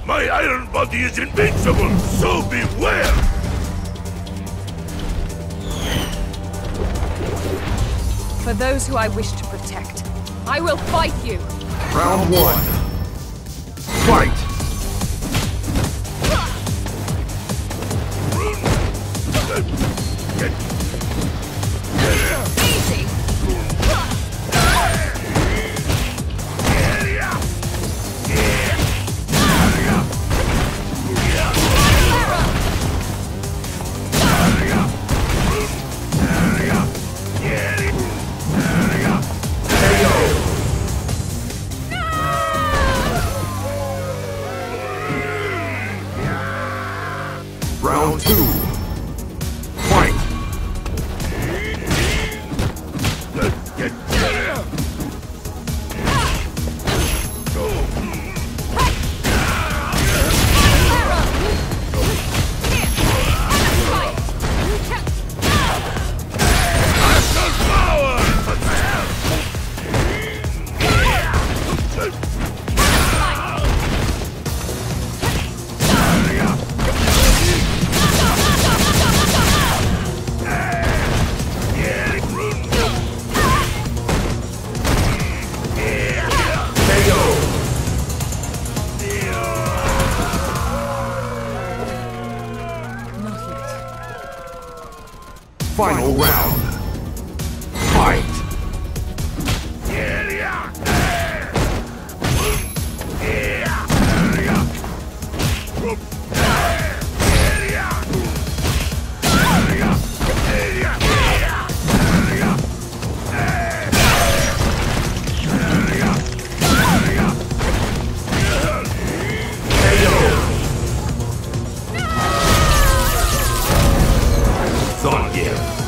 My iron body is invincible, so beware! For those who I wish to protect, I will fight you! Round one. Fight! Easy! Round two. Fight! Final round. Fight! Thought